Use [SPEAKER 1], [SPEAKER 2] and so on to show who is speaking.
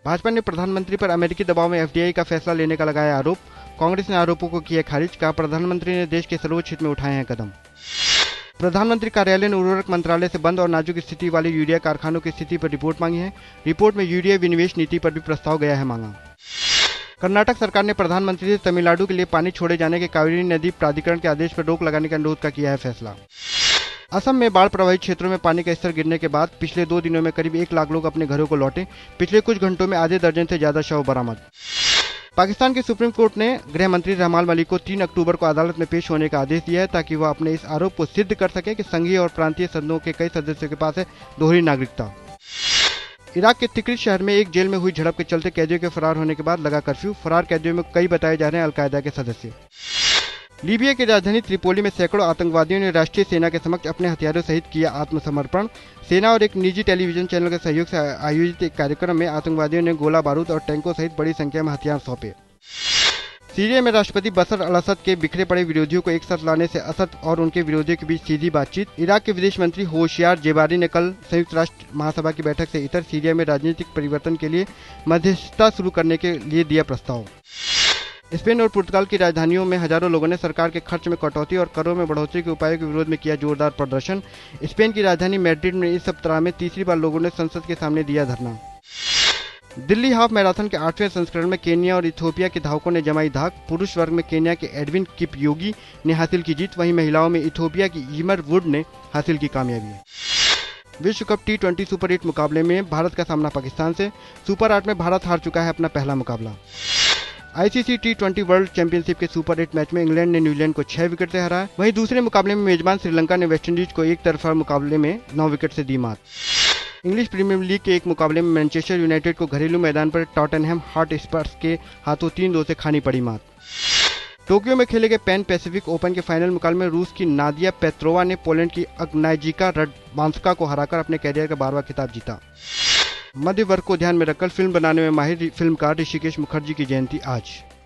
[SPEAKER 1] भाजपा ने प्रधानमंत्री पर अमेरिकी दबाव में एफडीआई का फैसला लेने का लगाया आरोप। कांग्रेस ने आरोपों को किया खारिज, कहा प्रधानमंत्री ने देश के सर्वोच्च हित में उठाए हैं कदम। प्रधानमंत्री कार्यालय ने उर्वरक मंत्रालय से बंद और नाजुक स्थिति वाले यूरिया कारखानों की स्थिति पर रिपोर्ट मांगी है। रिपोर्ट में यूरिया विनिवेश नीति पर भी प्रस्ताव गया है मांगा। कर्नाटक सरकार ने प्रधानमंत्री से तमिलनाडु के लिए पानी छोड़े जाने के कावेरी नदी प्राधिकरण के आदेश पर रोक लगाने के अनुरोध का किया है फैसला। असम में बाढ़ प्रभावित क्षेत्रों में पानी का स्तर गिरने के बाद पिछले 2 दिनों में करीब 1 लाख लोग अपने घरों को लौटे। पिछले कुछ घंटों में आधे दर्जन से ज्यादा शव बरामद। पाकिस्तान की सुप्रीम कोर्ट ने गृह मंत्री रहमान मलिक को 3 अक्टूबर को अदालत में पेश होने का आदेश दिया है, ताकि वह अपने इस आरोप को सिद्ध कर सके कि संघीय और प्रांतीय सदनों के कई सदस्यों के पास है दोहरी नागरिकता। इराक के तिक्रित शहर में एक जेल में हुई झड़प के चलते कैदियों के फरार होने के बाद लगा कर्फ्यू। फरार कैदियों में कई बताए जा रहे हैं अलकायदा के सदस्य। लीबिया की राजधानी त्रिपोली में सैकड़ों आतंकवादियों ने राष्ट्रीय सेना के समक्ष अपने हथियारों सहित किया आत्मसमर्पण। सेना और एक निजी टेलीविजन चैनल के सहयोग से आयोजित एक कार्यक्रम में आतंकवादियों ने गोला बारूद और टैंकों सहित बड़ी संख्या में हथियार सौंपे। सीरिया में राष्ट्रपति बशर अल असद के बिखरे पड़े विरोधियों को एक साथ लाने से असद और उनके विरोधियों के बीच सीधी बातचीत। इराक के विदेश मंत्री होशियार जेबारी ने कल संयुक्त राष्ट्र महासभा की बैठक से इतर सीरिया में राजनीतिक परिवर्तन के लिए मध्यस्थता शुरू करने के लिए दिया प्रस्ताव। स्पेन और पुर्तगाल की राजधानियों में हजारों लोगों ने सरकार के खर्च में कटौती और करों में बढ़ोतरी के उपायों के विरोध में किया जोरदार प्रदर्शन। स्पेन की राजधानी मैड्रिड में इस सप्ताह में तीसरी बार लोगों ने संसद के सामने दिया धरना। दिल्ली हाफ मैराथन के 8वें संस्करण में केन्या और इथियोपिया के धावकों ने जमाई धाक। पुरुष वर्ग में केन्या के एडविन किपयोगी ने हासिल की जीत, वहीं महिलाओं में इथियोपिया की ईमर वुड ने हासिल की कामयाबी। विश्व कप T20 सुपर 8 मुकाबले में भारत का सामना पाकिस्तान से। सुपर 8 में भारत हार चुका है अपना पहला मुकाबला। आईसीसी T20 वर्ल्ड चैंपियनशिप के सुपर 8 मैच में इंग्लैंड ने न्यूजीलैंड को 6 विकेट से हराया। वहीं दूसरे मुकाबले में मेजबान श्रीलंका ने वेस्टइंडीज को एक तरफा मुकाबले में 9 विकेट से दी मात। इंग्लिश प्रीमियर लीग के एक मुकाबले में मैनचेस्टर यूनाइटेड को घरेलू मैदान पर टॉटनहैम हॉटस्पर्स के हाथों 3-2 से खानी पड़ी मात। टोक्यो में खेले गए पैन पैसिफिक ओपन के फाइनल मुकाबले में रूस की नादिया पेत्रोवा ने पोलैंड की अग्नायजिका रडवांस्का को हराकर अपने कैरियर का 12वां खिताब जीता। मध्य वर्ग को ध्यान में रखकर फिल्म बनाने में माहिर फिल्मकार ऋषिकेश मुखर्जी की जयंती आज।